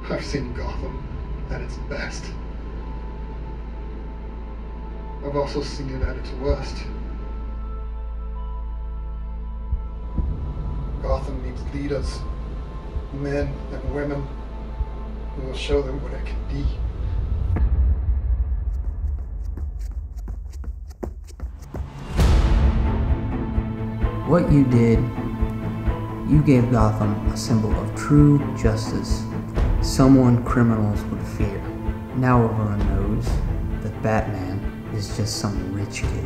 I've seen Gotham at its best. I've also seen it at its worst. Gotham needs leaders, men and women, who will show them what it can be. What you did, you gave Gotham a symbol of true justice, someone criminals would fear. Now everyone knows that Batman is just some rich kid.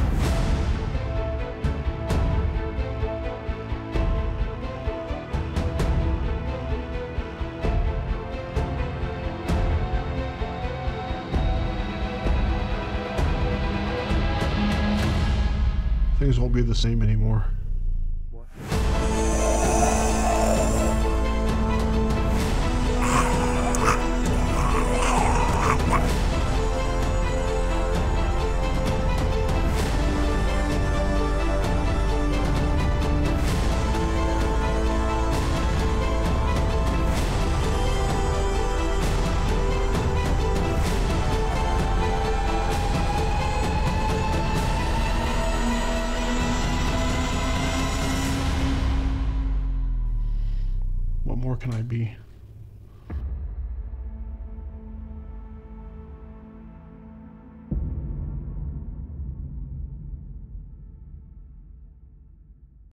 Things won't be the same anymore. What more can I be?